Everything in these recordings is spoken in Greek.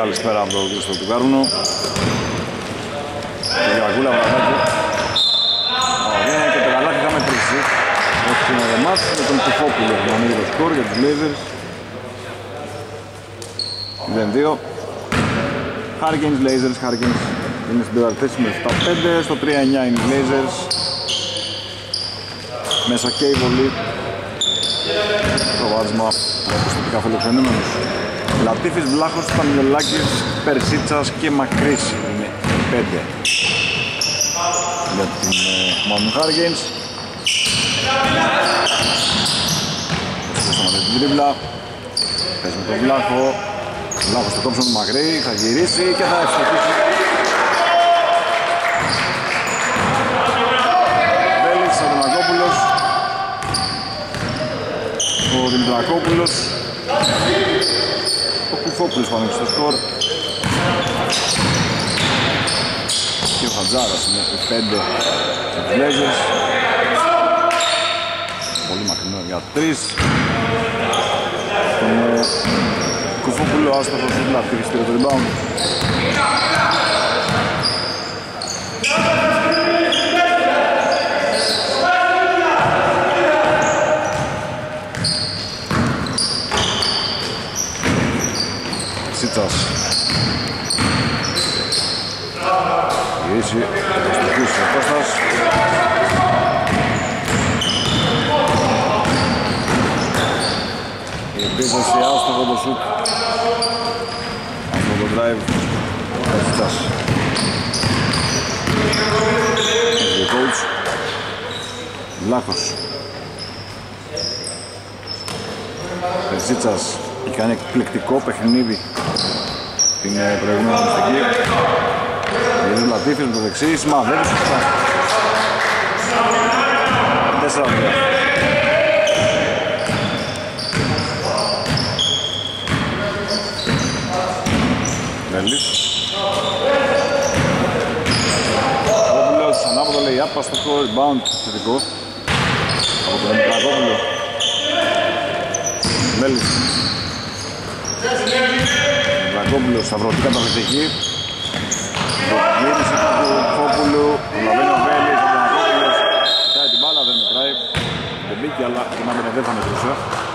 καλησπέρα από το Χρήστο του Κάρουνο. Το Γιακούλα Βραδάκη. Ωραία, και το καλάθι θα μετρήσει. Όχι είναι το μάτς με τον Κουφόπουλο που ανοίγει το σκορ για τους Blazers. 0-2. Hurricanes, Blazers, Hurricanes είναι στην τέταρτη θέση με 7-5. Στο 3-9 είναι οι Blazers. Μέσα και η βολή. Προβάδισμα από τους τοπικά φιλοξενούμενους. Λατίφης, Βλάχος, Πανιολάκης, Περσίτσας και Μακρύς είναι 5 για την Mountain Hurricanes. Σταματάει την τρίμπλα. Παίζει με τον Βλάχο. Βλάχος στο κόψον του Μακρύ, θα γυρίσει και θα ευστοχίσει. Βέλης, Αντωνακόπουλος. Ο Δημητρακόπουλος. Ο Κουφόπουλος πάνω στο σκορ. Και ο Χατζάρας είναι 5 για τους Blazers. Πολύ μακρινό για 3. Τον Κουφόπουλο άστοχος στην Λατίφη στήρε το rebound. Σίτσας. Γυρίσει, θα στοχίσει ο Κώστας. Η επίθεση άστοχο το σουτ. Από το drive ο Σίτσας. Έχει ο coach. Βλάχος. Περσίτσας έχει κάνει εκπληκτικό παιχνίδι την προηγούμενη αγωνιστική. Γυρίζει ο Λατίφης με το δεξί, σημαδεύει σωστά. 4-2. Βέλης. Κόπουλος, ανάποδο λέει άπα στο rebound θετικό από τον Δημητρακόπουλο. Βέλης. Δημητρακόπουλος, σταυρωτή καταπληκτική. Το γύρισε του Κόπουλου, προλαβαίνει ο Βέλης, ο Δημητρακόπουλος. Κοιτάει την μπάλα, δεν μετράει. Δεν μπήκε, αλλά την άμυνα δεν θα μετρούσε.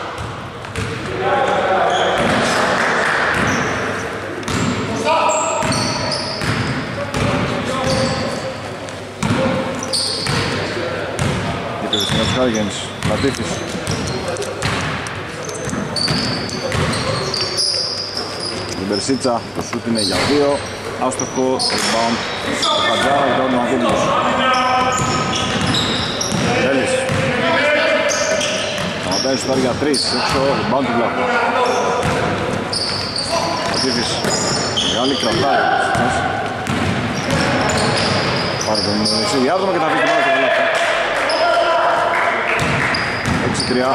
Για τους Hurricanes, Λατίφης. Την Περσίτσα, το σούτ είναι για 2. Άστοχο, rebound, ο Χατζάρα, ο Αντωνακόπουλος. Βέλης. Σταματάει στο για 3, έξω, rebound του Βλάχου. Λατίφης, μεγάλη κρατάει. Πάρε τον διάδρομο και θα βγει την ώρα στο καλάθι. 6-3.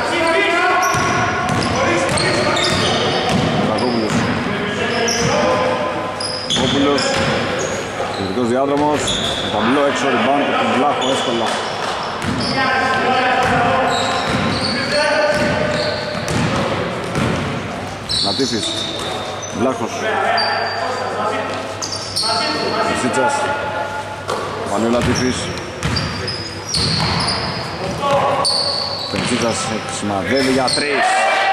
Δημητρακόπουλος. Κόπουλος. Κεντρικός διάδρομος. Με ταμπλό έξω rebound και τον Βλάχο εύκολα. Λατίφης. Βλάχος. Σίτσας. Πάλι ο Λατίφης. Περσίτσας σημαδεύει για 3.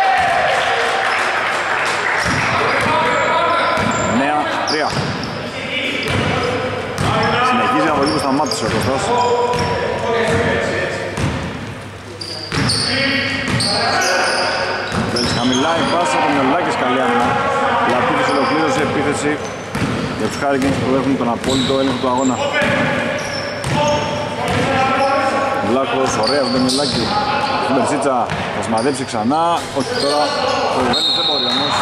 9-3. Συνεχίζει από εκεί που σταμάτησε ο Κωστάς. Βέλης χαμηλά, η πάσα από Μιολάκης, καλή άμυνα. Λατίφης ολοκλήρωσε επίθεση για τους Hurricanes που έχουν τον απόλυτο έλεγχο του αγώνα. Βλάχος, ωραία στον Μιολάκη. Στην Περσίτσα θα σημαδέψει ξανά. Όχι τώρα, ο Βέλης δεν μπορεί όμως.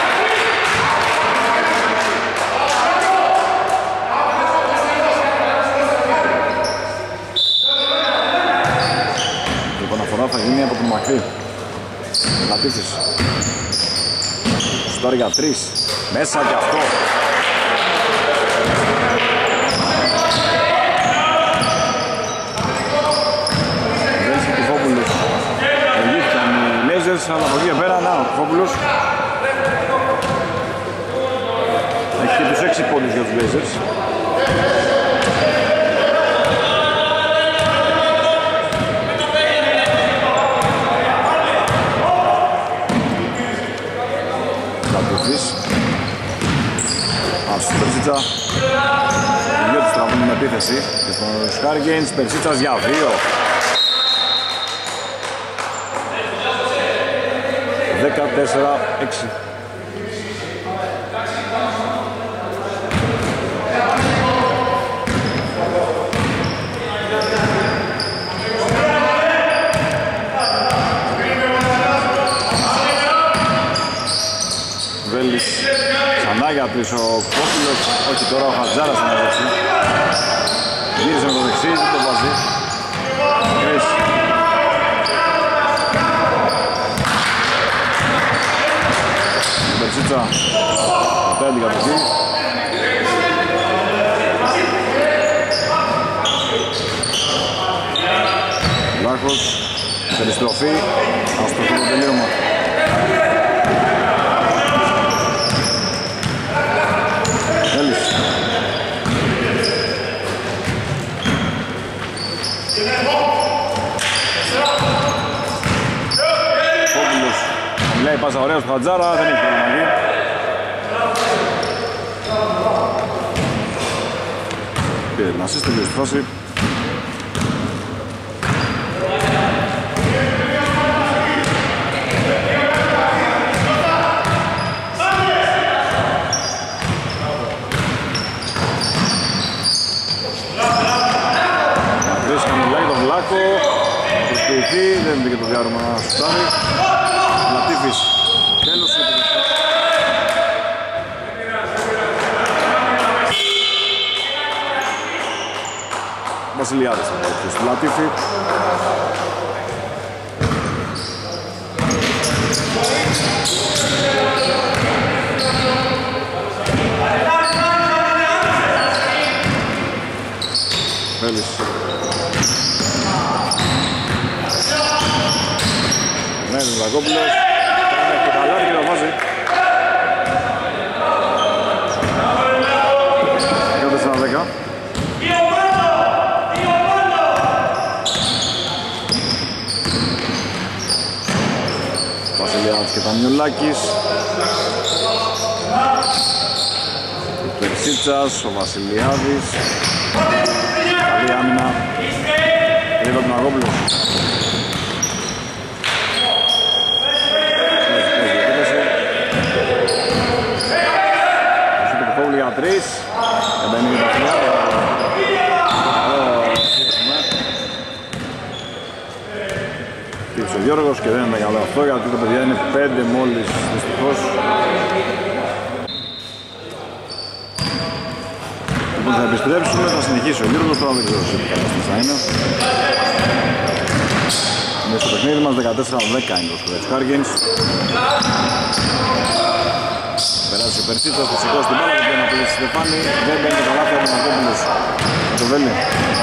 Η επαναφορά θα γίνει από τον Μακρύ. Λατίφης. Στάρει για 3. Μέσα και αυτό. Βέλης και Κουφόπουλος. Εγγύθηκαν οι Blazers, αλλά από εκεί πέρα, να, ο Κουφόπουλος. Έχει και τους 6 πόντους για τους Blazers. Λατούφης. Άσου Περσίτσα. Οι δυο τους τραβούν με επίθεση. Και στους Hurricanes Περσίτσας για 2. 14-6. Βέλης ξανά για πίσω ο Κόφιλος, όχι τώρα ο Χατζάρας θα αναδείξει. Γύρισε με το δεξί, δεν το βάζει. Κρις. Μπερσίτσα, πατάει την κατοχή. Λάκος, περιστροφή, αστροφή το τελείωμα. Έλλης. Κόμπουλος, μιλάει πάσα ωραία στο Χατζάρα, δεν έχει προγραμματή. Πήρε την ασίστ, τελείωσε τη φάση. Δεν είναι και το διάρρημα να σουτάρει. Λατίφης. Τέλος η επιδευτή. Βασιλιάδης θα έρθει στη Λατίφη. Βέλης. Ναι, τον Ζακόπουλος. Κάνει και καλά και το βάζει. 14-10. Βασιλιάδης και Πανιολάκης. Ο Περσίτσας, ο Βασιλιάδης. Καλή άμυνα. Ρίβα τον Ζακόπουλος. Για 3. Εμπαίνει η Βασιλιάδα. Τύψε ο Γιώργος και δεν είναι καλό αυτό γιατί το παιδιά είναι 5 μόλις δυστυχώς. Λοιπόν θα επιστρέψουμε, θα συνεχίσει ο Γιώργος, τώρα δεν ξέρω τι κατάσταση θα είναι. Είναι στο παιχνίδι μας 14-10 είναι το σκορ της Hurricanes. Περάζει ο Περσίτσας, θα σηκώσει την μπάλα και να πει στη Στεφάνη. Δεν μπαίνει το καλάθι από τον Ακόπουλος. Το Βέλη.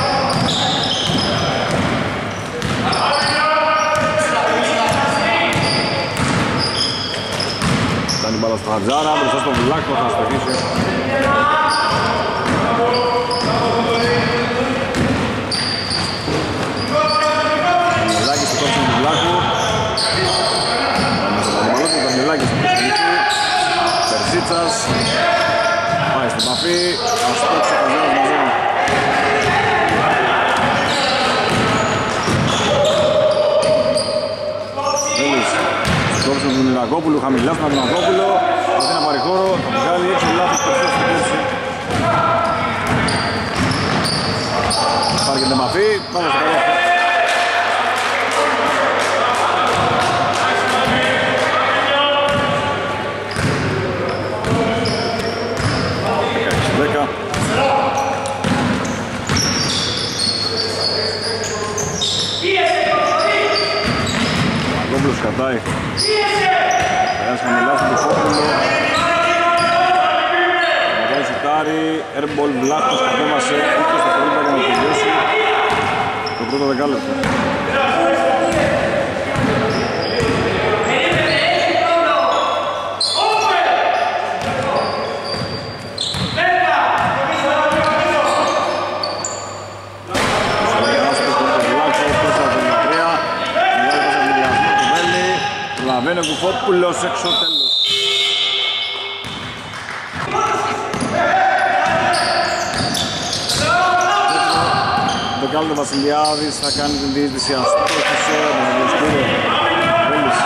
Κάνει μπάλα στο Χατζάρα, μπροστά στον Βλάκο, θα στοχίσει. Δανιλάκης στο κόψιμο του Βλάκου. Δανιλάκης στο κόψιμο. Περσίτσας. Πάει στην παφή. Ας παίξει ο Χατζάρας μαζί μου. Βέλης. Στο κόψιμο του Μιρακόπουλου. Χαμηλά στον Μιρακόπουλο. Αυτή να πάρει χώρο. Θα του βγάλει έξω λάθος. Περσίτσας στην πίεση. Πάρει και την επαφή. Πάμε στο καλό. Κόμπλος κατάει. Περάσει χαμηλά στον Κόμπλο. Κατάει σουτάρει. Airball Βλάχος κατέβασε 20 δευτερόλεπτα για να τελειώσει το πρώτο δεκάλεπτο. Λαβένο Κουφόπουλος έξω, τέλος. Δεκάλεπτο Βασιλιάδης θα κάνει την διείσδυση, αστόχησε με τον Διοσκύριο Βέλης.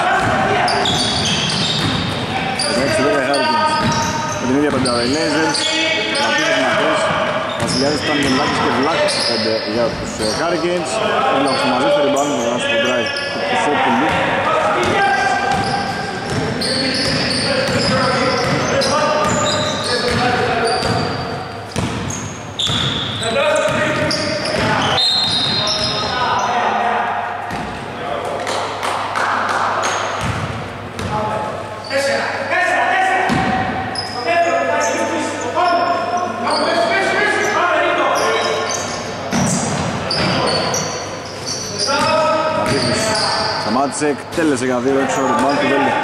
16-10 Hurricanes με την ίδια πεντάδα οι Blazers, Ματίδες Μακρές, Βασιλιάδης ήταν Μελάκης και Βλάκης 5 για τους Hurricanes. Έβλαβος το μαζί, θα ριμπάνουν το γράσι του drive του Κουφόπουλου. Εκτέλεσε για 2 έξω ριμπάουντ του Βέλη.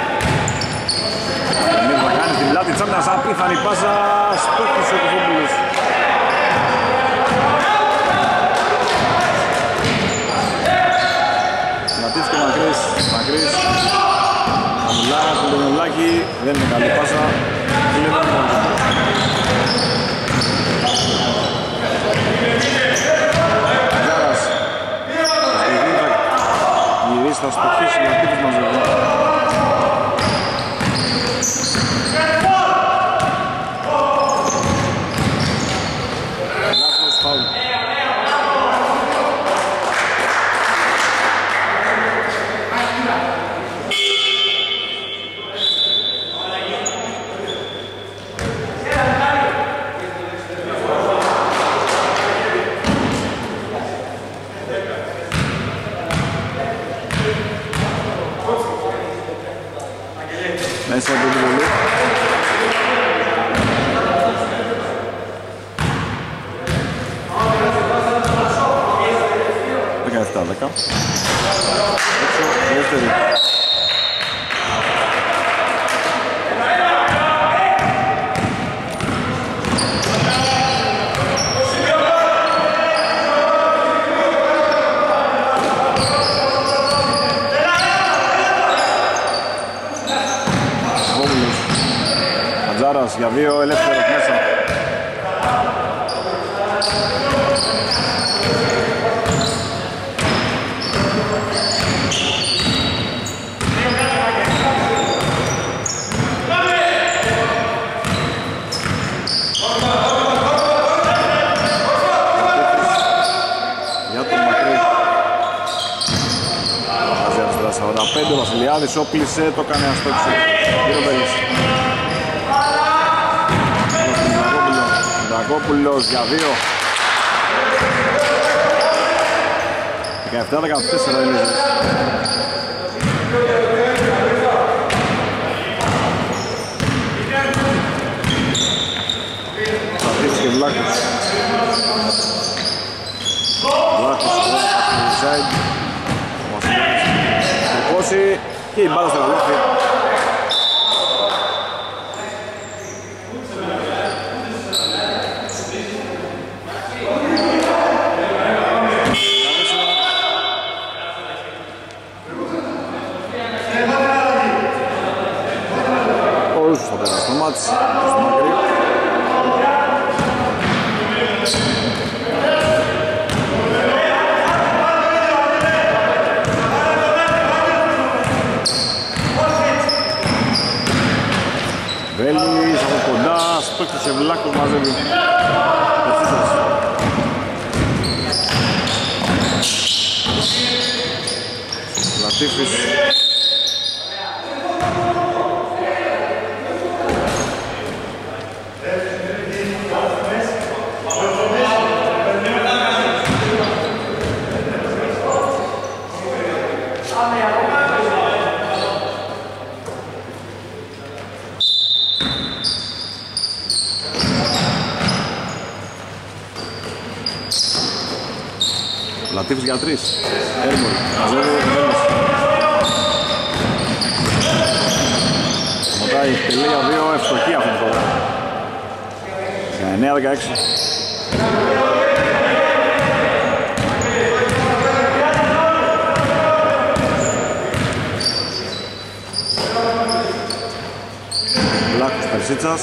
Θα κάνει την πλάτη της άμυνας, απίθανη πάσα, στόχισε ο Κουφόπουλος. Ματής και Μακρύς, χαμηλά του Λενολάκη, δεν είναι καλή πάσα, είναι μόνο. Θα στοχίσει για τύπους μαζεύει. Λάθος φάουλ. Μέσα από την βολή. Δεκαεφτά, 10. Έξω, δεύτερη. Για 2 ελεύθερος μέσα. Για τον Μακρύ. Βάζει αριστερά 45, ο Βασιλιάδης όπλησε, το κάνει αστόξο. Κύριο Βέλης. Δρακόπουλος για 2. 17-14 Ελίζες. Σαρτής και Βλάκος. Βλάκος από το inside. Ο Βασιλιάδης τρυπώσει και η μπάλα στο καλάθι. Θα περάσει το μάτς στο Μακρύ. Βέλης από κοντά, στόχισε Βλάκος, μαζεύει. Λατίφης. Λατίφης για 3. Έρμολ. Μαζεύει ο Βέλης. Μοτάει εκτελεί για 2. Ευστοχή αυτή τη φορά. 19-16. Περσίτσας.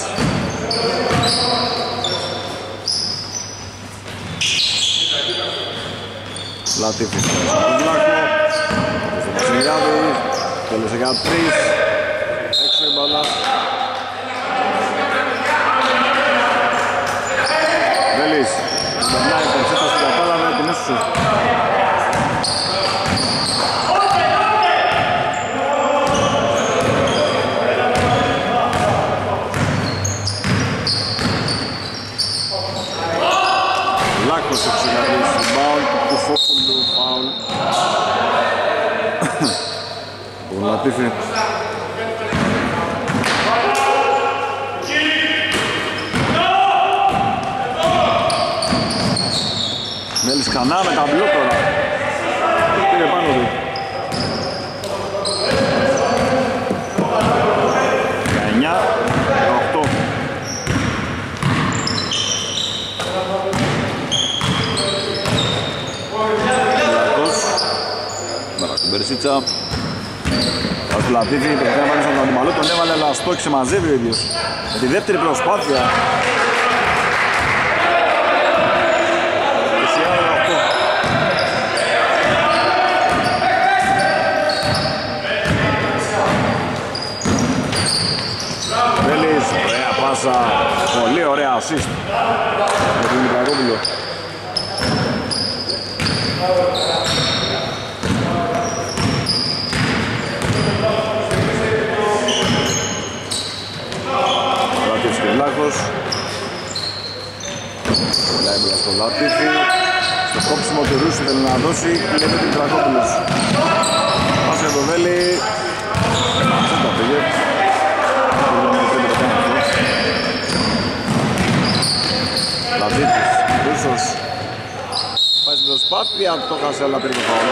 Λατίφης στον Βλάκο. Στον Βασιλιάδη. Τέλειωσε για 3. Έξω η μπάλα. Βέλης. Περνάει Περσίτσας στην κατάλαβε την ίσου. Λάκος εξηγαδείς rebound του Φόπουλου, φάουλ. Ο Λατίφη. Μέλης ξανά με ταμπλό τώρα. Πήγε πάνω του. 19-18. Περσίτσα. Ο Λατίφη το έβαλε στον αντιμαλό, τον έβαλε αλλά στόχισε, μαζεύει ο ίδιος. Με τη δεύτερη προσπάθεια. Βέλης, ωραία πάσα, πολύ ωραία assist για τον Μητραγόπουλο. Λάκος. Μιλάει μπλα στο Λατίφη. Στο κόψιμο του Ρούσου θέλει να δώσει. Κλέβει την Τρακόπουλος. Πάσε για το Βέλη. Δεν τα πήγε. Λατίφης. Ρούσος. Πάει στην προσπάθεια. Το χάσε αλλά πήρε το φάουλ.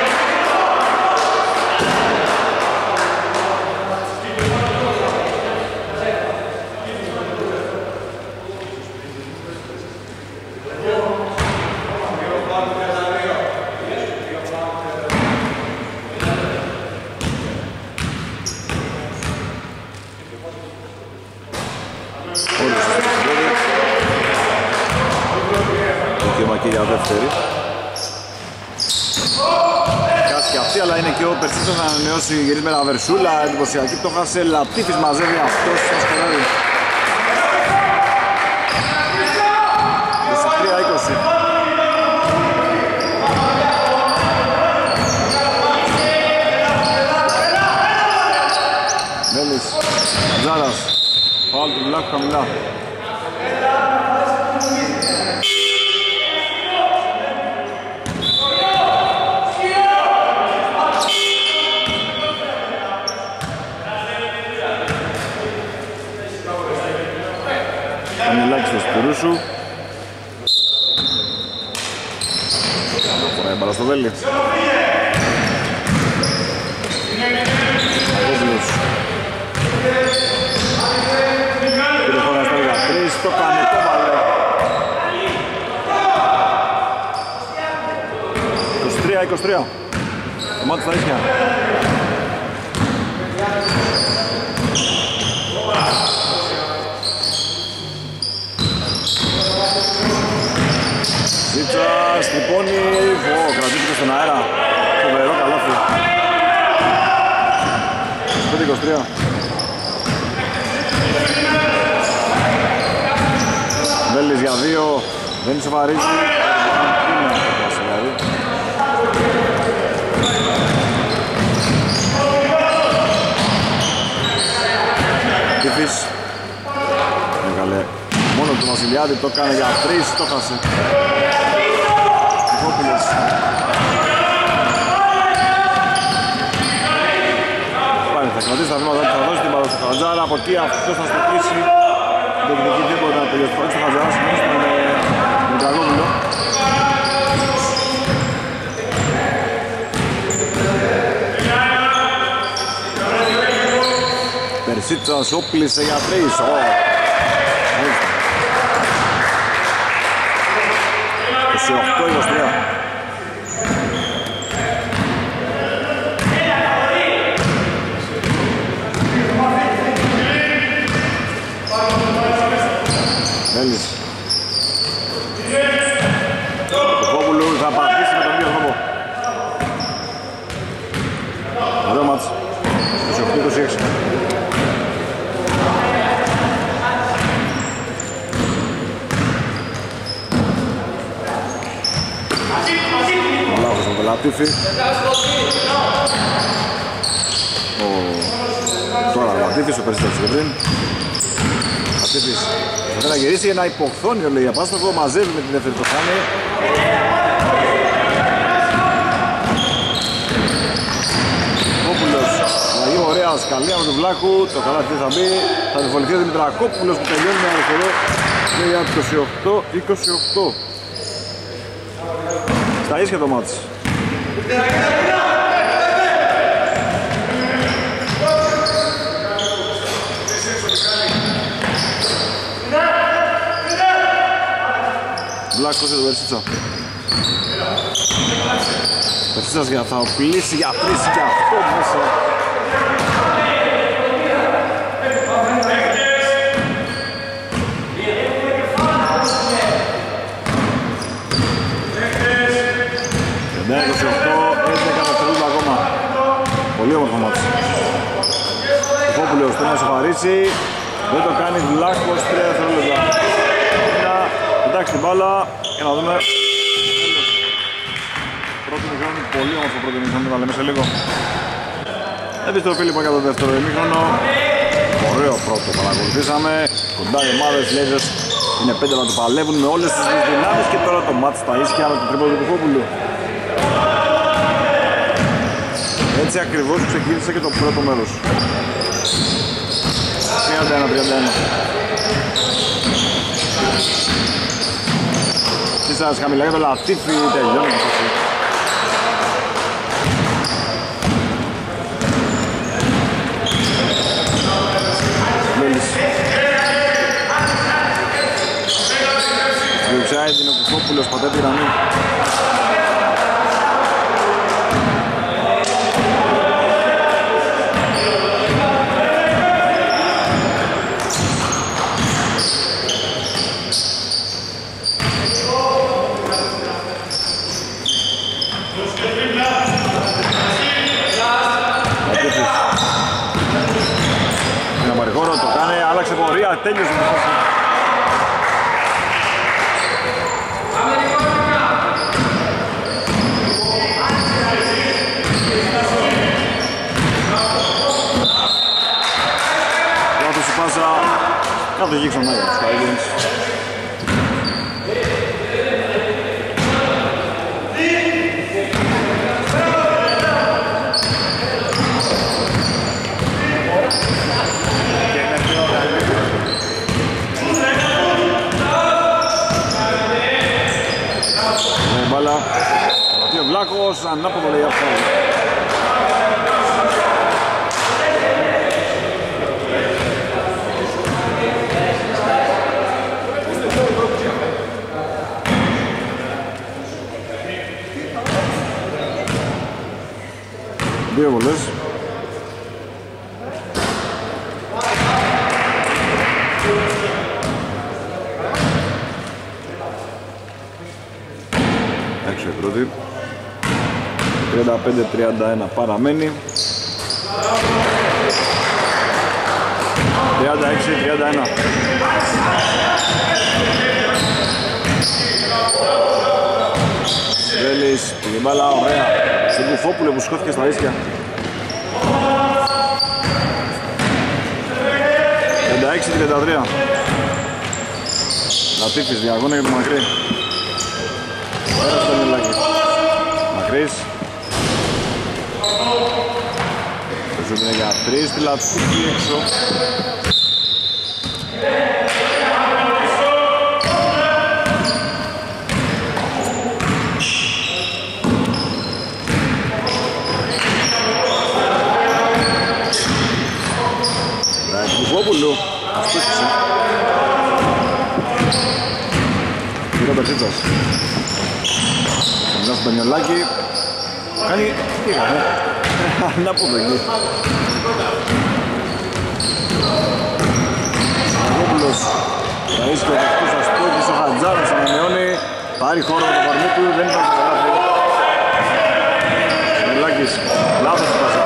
Και για δεύτερη. Κάτσε και αυτή, αλλά είναι και ο Περσίτσας να ανανεώσει γυρίζει με Ραβερσούλα, εντυπωσιακή το χάσε, Λατίφης μαζεύει αυτός, θα σκοράρει. 23-20. Μέλης, Τζάρας, φάουλ του Βλάκου χαμηλά. Ανελάξει στο Σπυρούσου. Φοράει μπάλα στο Βέλη. Αγόπουλος. Πήρε χώρα στα 13, το κάνει, το βάλε. 23-23. Το μάτι στα ίσια. Ζήτσας, τρυπώνει, κρατήθηκε στον αέρα. Φοβερό καλάθι. 5-23. Βέλης για 2, δεν ισοφαρίζει. Τύφης. Έβγαλε μόνο του Βασιλιάδη, το έκανε για 3, το χάσε. Κόπουλος. Πάλι θα κρατήσει τα βήματα του, θα δώσει την μπάλα στο Χατζάρα, από εκεί αυτός θα στοχίσει. Δεν εκδικεί τίποτα να τελειώσει το Χατζάρας, στον Μητραγόπουλο. Περσίτσας όπλησε για 3. Μάλιστα. 28-23. Λατίφη. Τώρα ο Λατίφης, ο Περιστέρης και πριν. Λατίφης θα να γυρίσει ένα υποχθόνιο, λέει, απάστοχο, μαζεύει με την δεύτερη το χάνει. Κόπουλος, αλλαγή ωραία σκαλία με τον Βλάκου, το καλάθι θα μπει, θα διβοληθεί ο Δημητρακόπουλος που τελειώνει με αριστερό και για 28-28. Στα ίσια το μάτς. Βλάκος για τον Περσίτσα. Περσίτσας θα οπλίσει για τρεις και αυτό μέσα. Ναι, 28, 11 δευτερόλεπτα ακόμα. Πολύ όμορφο μάτς. Ο Φόπουλος πρέπει να σοφαρίσει. Δεν το κάνει, Βλάκος, 3 δευτερόλεπτα. Εντάξει την μπάλα και να δούμε. Πρώτο ημίχρονο, πολύ όμορφο πρώτο ημίχρονο, θα λέμε σε λίγο. Επιστροφή λοιπόν για το δεύτερο ημίχρονο. Ωραίο πρώτο παρακολουθήσαμε. Κοντά οι ομάδες Λέζες είναι 5 να το παλεύουν με όλες τις δυνάμεις και τώρα το μάτς στα ίσια με το τρίποντο του Φόπουλου. Έτσι ακριβώς ξεκίνησε και το πρώτο μέρος. 31-31. Σας χαμηλά για το Λατίφι, τελειώνει η φάση. Μέλης. Λουξάι, την ο Κουφόπουλος, πατέ τη γραμμή. Τέλειωσε η φάση. Λάθος η πάσα. Κάτω εκεί ξανά για τους Titans. Ο Βλάκος ανάποδο λέει αυτό. Δύο βολές. Έξω η πρώτη. 35-31 παραμένει. 36-31. Βέλης, πήγε μπάλα, ωραία. Στην Κουφόπουλο που σκόθηκε στα ίσια. 36-33. Λατίφης, διαγώνα για το Μακρύ. Πέρασε το Μελάκη. Μακρύς. Το ζουμ είναι για 3, τη Λατίφη έξω. Κουφόπουλου, αστούχησε. Πήρε ο Μπερσίτσας. Μιλάς στο Πενιολάκι. Κάνει, τι έκανε, ανάποδο εκεί. Κουφόπουλος, θα είσαι και ο δεχτούς αστούχης, ο Χατζάρος ανανεώνει. Πάρει χώρο με το κορμί του, δεν υπάρχει το λάθη. Πενιολάκης, λάθος του πάσα.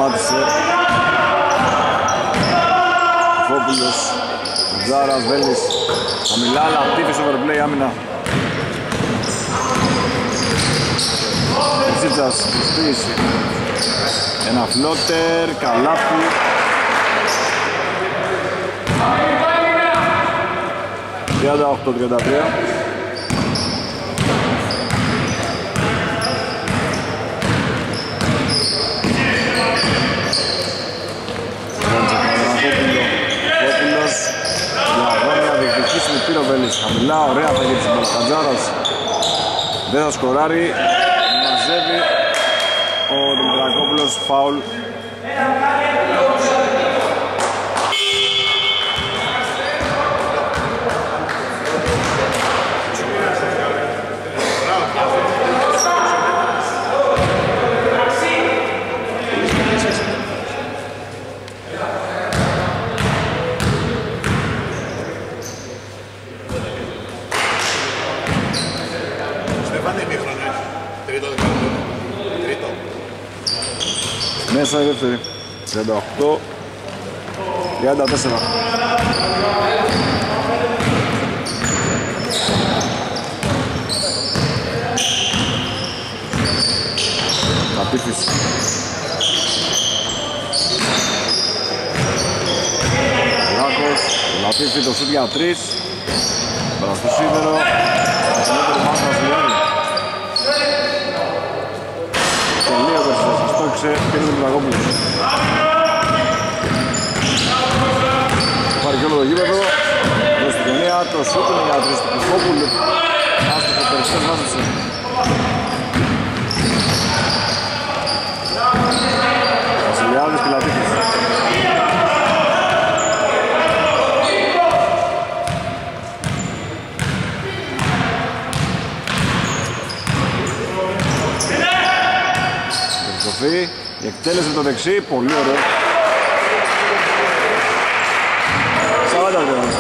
σταμάτησε. Φόπουλος, Ζάρας, Βέλης, χαμηλά, Λατίφης, overplay, άμυνα. Σίτσας, προσποίηση. Ένα φλότερ, καλάθι. Τριάντα 8-33. Φόπουλος, διαγώνια, διεκδικήσει με πήρε ο Βέλης. Χαμηλά, ωραία θα γίνει στην Μπαλκαντζάρας. Δεν θα σκοράρει. Μαζεύει ο Δημητρακόπουλος, φάουλ. Μέσα η δεύτερη. 38-34. Καπίφης. Λάκος, Λατίφη, το σούτ για 3. Τώρα στο σίδερο. Δεύτερο μάθημα στη Λιάννη. Τελείο Περσίδας, θα στόξε, πήρε τον Τραγόπουλος. Πάρει και όλο το γήπεδο. Εδώ στην γωνία, το σούτ είναι για 3 του Κουφόπουλου. Άστοχο, Περσίδας βάζεσε. Βασιλιάδης και Λατίφης. Η εκτέλεση με το δεξί, πολύ ωραίο. 40 γραμμές.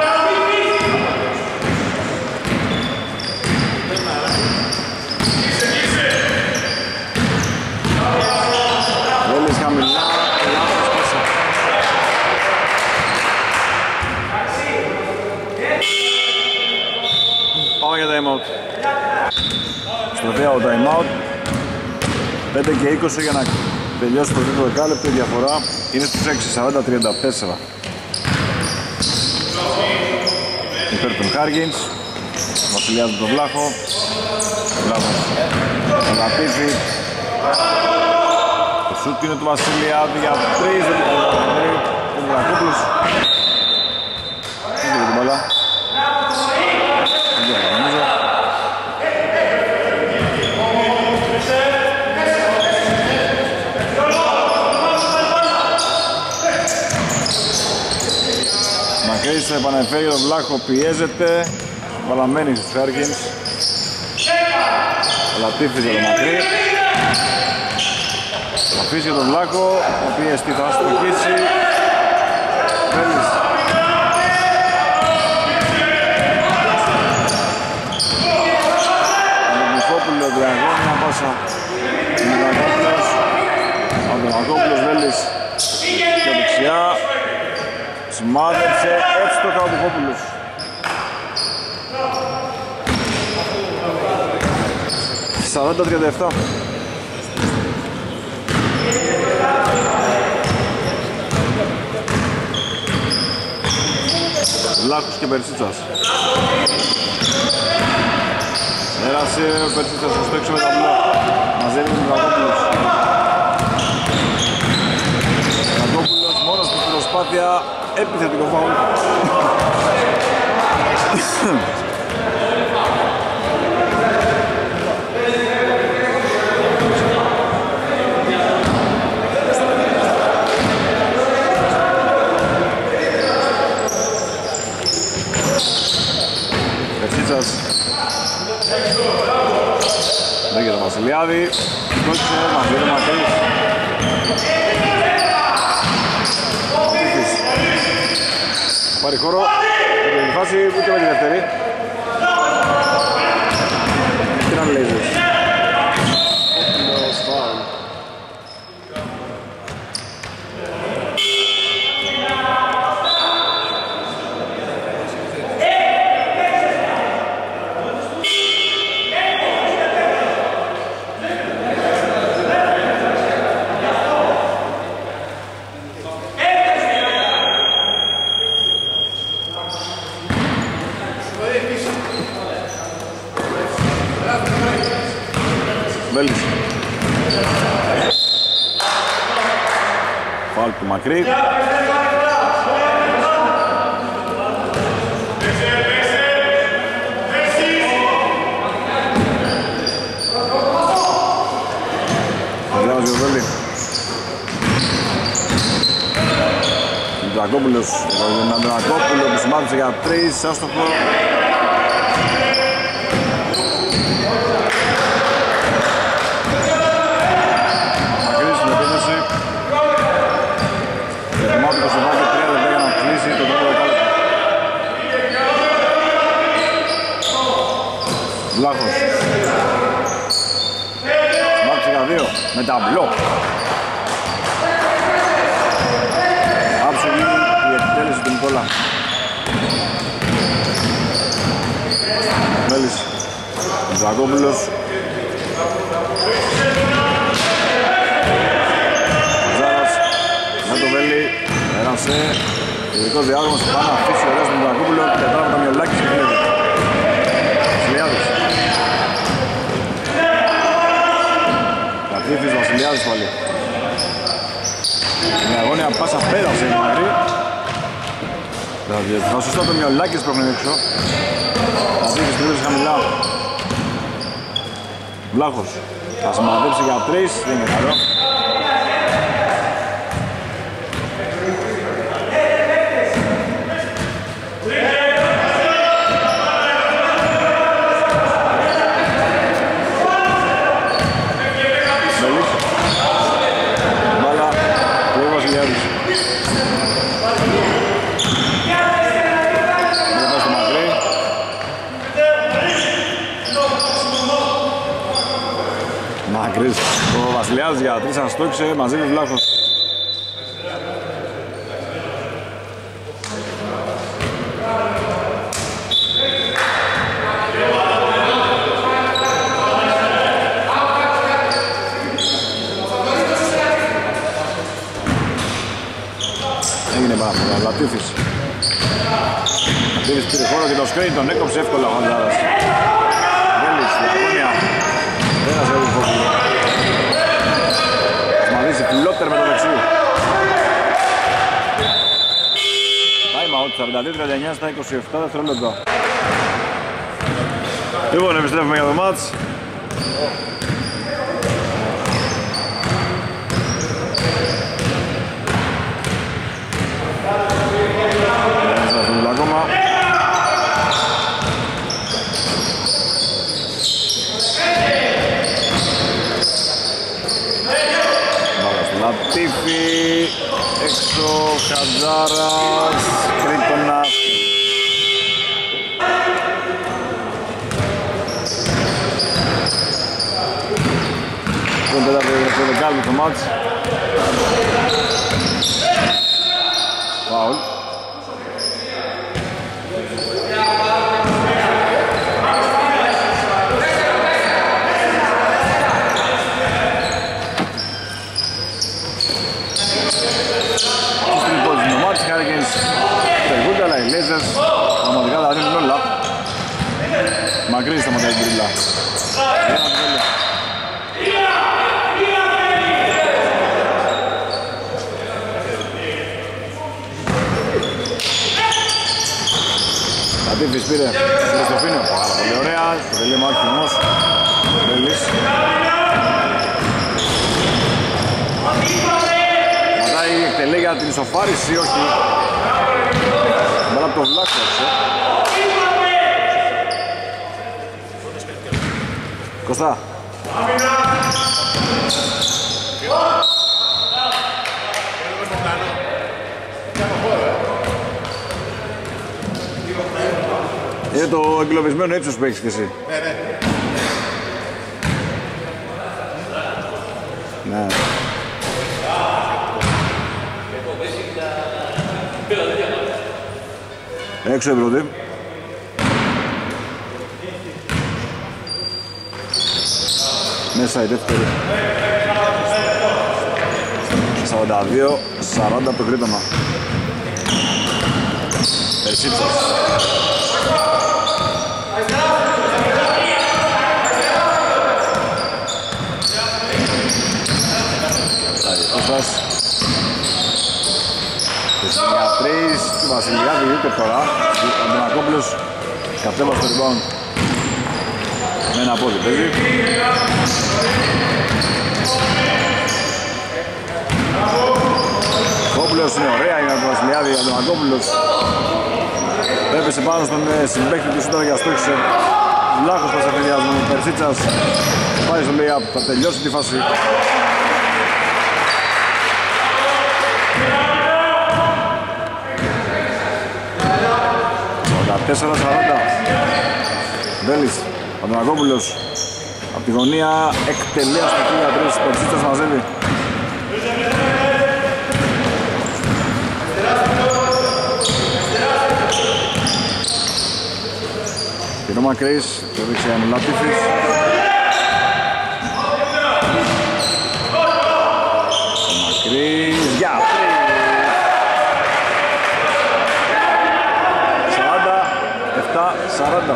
Βέλης χαμηλά, λάθος πάσα. Πάμε για time out. Στροφέα ο time out. 5 και 20 για να τελειώσει το τρίτο δεκάλεπτο, η διαφορά είναι στους 6, 40-34. Υπέρ των Χάργινς, Βασιλιάς με τον Βλάχο, Βλάχος, τον Λατίφη. Το σούτ είναι του Βασιλιάδη για 3, δεν μπορεί να κάνει, τον Βλαχόπουλος. Δεν μπορεί την μπάλα. Δεν μπορεί νομίζω. Μακρύς θα επανεφέρει τον Βλάχο, πιέζεται. Βαλαμένη στους Χάρκινς. Ο Λατίφης για τον Μακρύ. Θα αφήσει για τον Βλάχο, ο οποίος θα αστοχίσει. Βέλης. Ο Μιχόπουλο, διαγώνια πάσα. Ο Δημακόπουλος, Βέλης και δεξιά. Σημάδεψε εύστοχα ο Μιχόπουλος. Σαράντα 37. Λάκος και Περσίτσας. Έρασε ο Περσίτσας στο έξω με τα μπλοκ. Μαζεύει τον Κακόπουλος. Κακόπουλος μόνος του προσπάθεια. Επιθετικό φάουλ. Περσίτσας. Δεν για τον Βασιλιάδη. Κότσισε, μαζί είναι Μακρύς. Πάρει χώρο, με την φάση ούτε με τη δεύτερη. Τι να λέζεις. Βέλης. Φάουλ του μακρύ. Διάβαζε ο Βέλη. Ντρακόπουλος, ο Ντρακόπουλος που σημάδεψε για 3, άστοχο. Μακρύς στην επίθεση. Και το μάτι το Σεβάκη 3 λεπτά για να κλείσει το πρώτο δεκάλεπτο. Βλάχος. Σημάδεψε για 2 με ταμπλό. Άψογη η επιτέλεση του Νικόλα. Μέλης, Ζακόπουλος. Ζάρας, με το Βέλη, πέρασε. Ειδικός διάδρομος, πάνω να αφήσει ωραία στον Ζακόπουλο και τώρα με τα μυαλάκι στο φιλίδι. Βασιλιάδης. Κατήφης Βασιλιάδης πάλι. Μια αγώνια πάσα πέρασε η Μακρύ. Θα σωστά το Μιολάκης πρόχνει έξω. Κατήφης τρίβησε χαμηλά. Βλάχος. Θα σημαδέψει για 3, δεν είναι καλό. Μακρύς, ο Βασιλιάδης για 3 αστόξε, μαζί με Βλάχος. Έγινε πάρα πολλά, Λατίφης. Λατίφης πήρε χώρο και το σκριν τον έκοψε εύκολα ο Χοντζάρας. Βέλης, Λακόνια. Ένας ο Φόβουλο. Σμαδίσει φλότερ με το δεξί. Time out, 42-39 στα 27 δευτερόλεπτα. Λοιπόν, επιστρέφουμε για το μάτς. Ακόμα. Λατίφη, έξω, Χατζάρας, Κρήτονας. Το δεκάλεπτο το μάτς. Φάουλ. Αλλά οι Λέζες πραγματικά τα δίνουν όλα. Μακρύ σταματάει την τρίλα. Κατήφης πήρε στο Φίνιο, πάρα πολύ ωραία. Το τελείωμα όχι όμως. Βέλης. Ματάει εκτελεί για την ισοφάριση, όχι. Μπάλα από το Βλάκο έξω. Κωστά. Είναι το εγκλωβισμένο ύψος που έχεις και εσύ. Ναι. Έξω η πρώτη. Μέσα η δεύτερη. 42-40 από το Κρήτονα. Περσίτσας. Βασιλιάδη ούτε τώρα. Ο Αντωνακόπουλος κατέβασε το rebound με ένα πόδι παίζει. Κόπουλος είναι ωραία για τον Βασιλιάδη. Ο Αντωνακόπουλος έπεσε πάνω στον συμπαίκτη του τώρα για στόχισε. Βλάχος πας αφαιριασμού, Περσίτσας πάει στο lay-up, θα τελειώσει τη φάση. 4-40. Βέλης, Αντωνακόπουλος από τη γωνία εκτελέα στο 3, Περσίτσας μαζεύει. Πυρό Μακρύς, το έδειξε ο Λατίφης. Ο Μακρύς, για 40.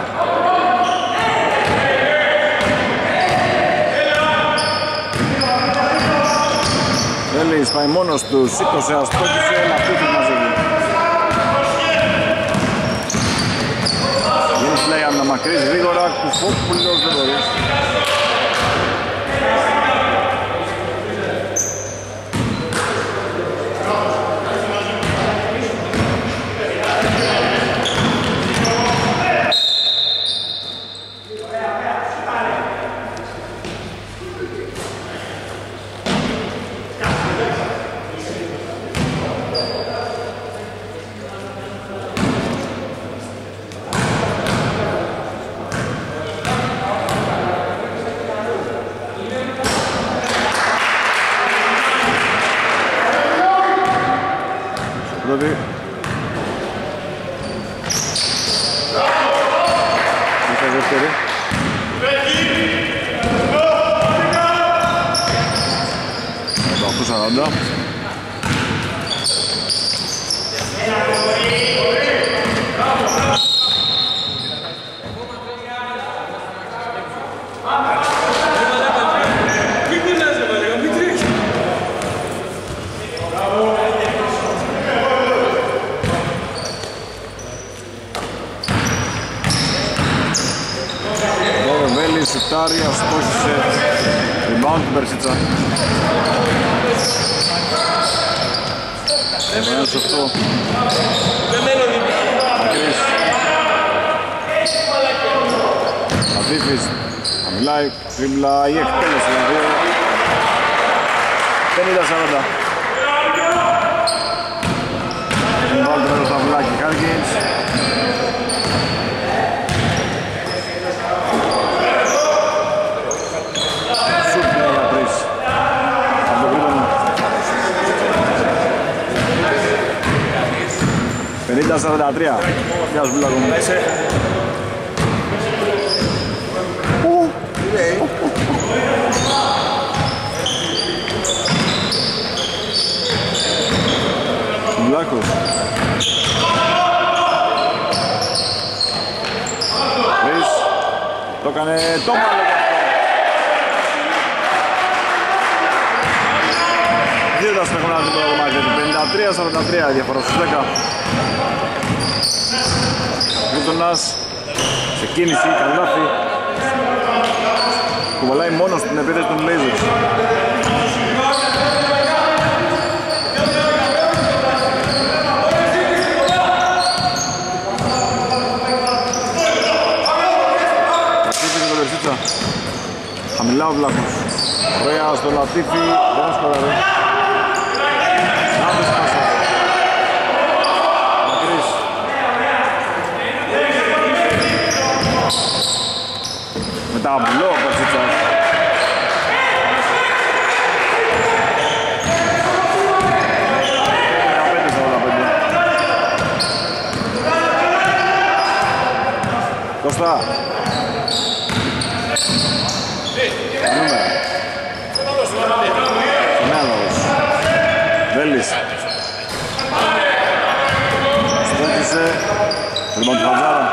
Βέλης πάει μόνος του, σήκωσε, αστόχησε, Λατίφης μαζεύει. Γίνει πλέι αν να Μακρύς γρήγορα, Κουφόπουλος δεν μπορεί. Πρώτη. Ήρθε δεύτερη. Το 8-40. Σουτάρει, αστόχησε, rebound του Περσίτσα. Έβαλε σωστό. Μακρύς. Λατίφης, χαμηλάει, τρίμπλα ή εκτέλεση δηλαδή. 50-40. Βάλει το μέρος στα βουλάκι, Χάρκινς. Πενήντα 43. Γεια σου Βουλάκο μου. Βουλάκος. Ρης. Το έκανε το μάλλον γι' αυτό. Δύο τα στρέχουν να δει το κομμάτι. 53-43 διαφορά στους 10. Βούτωνας σε κίνηση, καλάθι. Κουβαλάει μόνος την επίθεση των Blazers. Λατίφη και το Περσίτσα. Χαμηλά ο Βλάχος. Ωραία στο Λατίφη, δεν σκοράρει. Λάθος πάσα. Μακρύς. Μετά μπλό ο Περσίτσας. Κώστα. Νούμερα. Μέλος. Βέλης. Στέλτησε. Λοιπόν του Χατζάρα.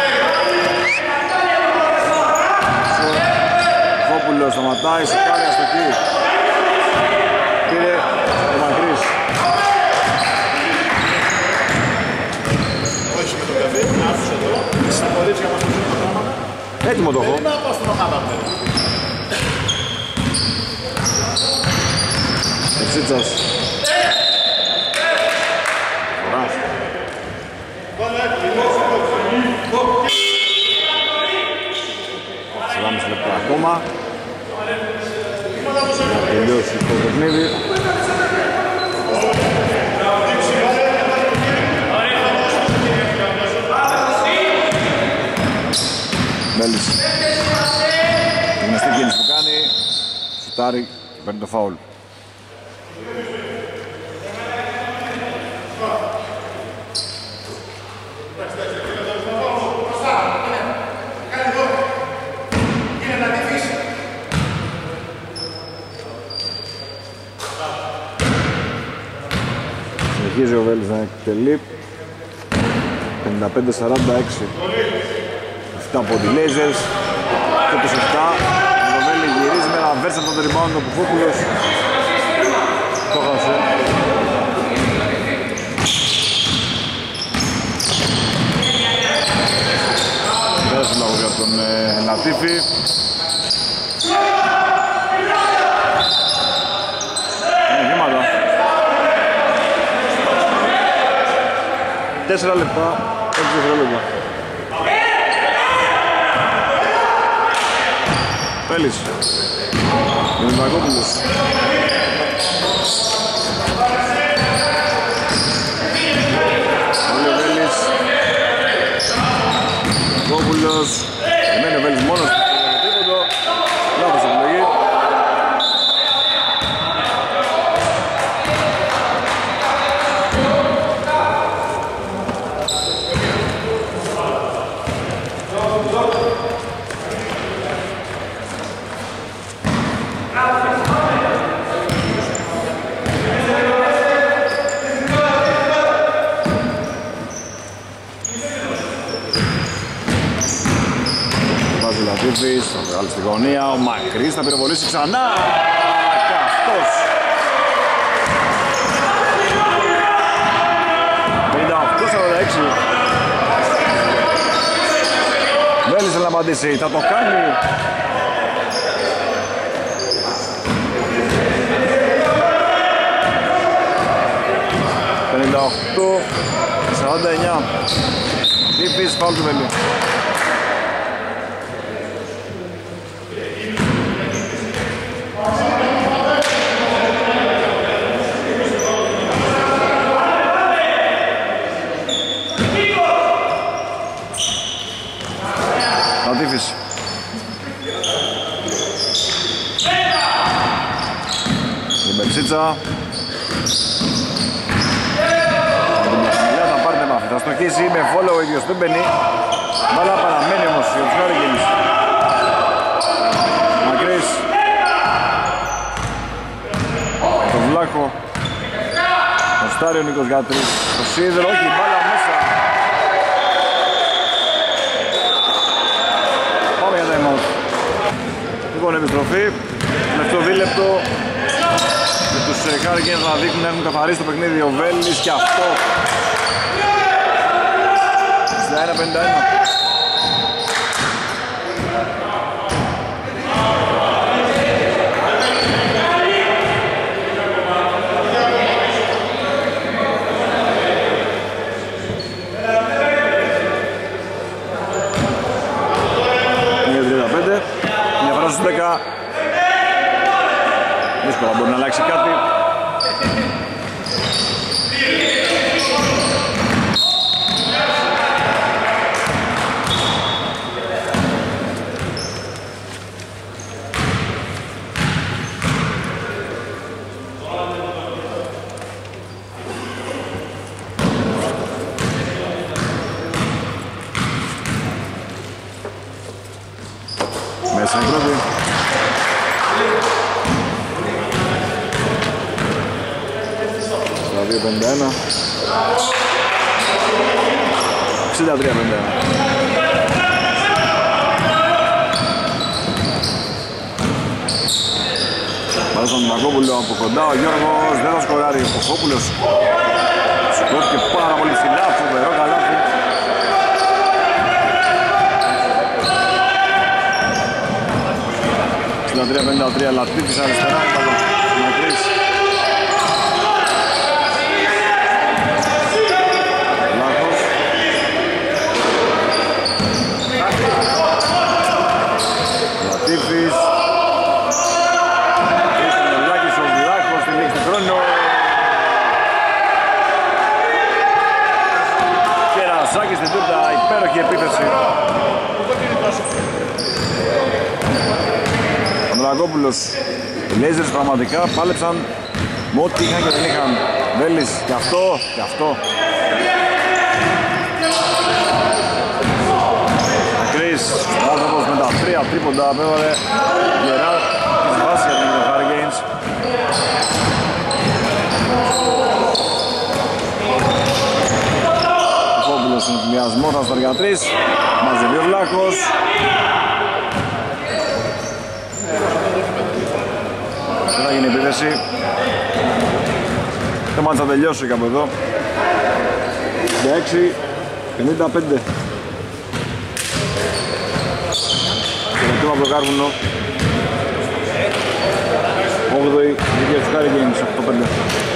Κόπουλος σταματάει, σηκάρει αστοχή. έτοιμο το έχω. Ευσίτσας. Φοράς. 4,5 λεπτά ακόμα. Να τελειώσει το παιχνίδι. Μέλης. Η γνωστή κίνηση που κάνει. Σουτάρει και παίρνει το φάουλ. Συνεχίζει ο Βέλης να εκτελεί. 55-46. 7 από τη Blazers και τους 7. Ο Βέλη γυρίζει με ένα βέρσα από το rebound ο Κουφόπουλος. Το χάσε. Πέρασε λόγω για τον Λατίφη. Είναι βήματα. 4 λεπτά, 6 δευτερόλεπτα. Βέλης. Δημητρακόπουλος. Όλοι ο Βέλης. Δημητρακόπουλος. Εμένει ο Βέλης μόνος του. Λάθος επιλογή. Θα βγάλει στη γωνία, ο Μακρύς θα πυροβολήσει ξανά και αυτός. 58-46. Βέλης θέλει να απαντήσει, θα το κάνει. «58-49». Τύπης, φάουλ του Βέλη. Λατίφης. Η Μπεψίτσα. Θα πάρει την μάφη. Θα στοχίσει με follow ο ίδιος. Δεν μπαίνει. Μπάλα παραμένει όμως για τους Χάρικινς. Μακρύς. Το Βλάκο. Ο Στάριο Νίκος Γάτρης. Το Σίδερο. Όχι, μπάλα μέσα. Λοιπόν, επιστροφή, τελευταίο δίλεπτο και τους Χάρικινς να δείχνουν να έχουν καθαρίσει το παιχνίδι ο Βέλης και αυτό 61-51. Στους 10. Δύσκολα μπορεί να αλλάξει κάτι. Μέσα είναι πρώτη. Στα 2.51. 63-51. Πάρε στον Μακόπουλο από κοντά, ο Γιώργος δεν θα σκοράρει. Ο Κοκόπουλος σηκώθηκε πάρα πολύ ψηλά, φοβερό καλάθι. 53-53, Λατίφης αριστερά, Μακρύς. Λάχος. Λατίφης. Κρίστον ο Βλάχος, στη λήξη του χρόνου. Κερασάκη στην τούρτα, υπέροχη επίθεση. Ανδρακόπουλος, οι Λέιζερς πραγματικά πάλεψαν με ό,τι είχαν και δεν είχαν. Βέλης, και αυτό. Μακρύς, άνθρωπος με τα 3 τρίποντα, έβαλε γερά της βάσης για την Hurricanes. Κόπουλος στον εκμοιασμό, θα σταργά 3, μαζεύει ο Βλάχος. Δεν θα γίνει επίθεση. Το μάτς θα τελειώσει κάπου εδώ. 16-55. Τελευταίο από το Κάρβουνο. 8η δίκαια του Hurricanes 8-5.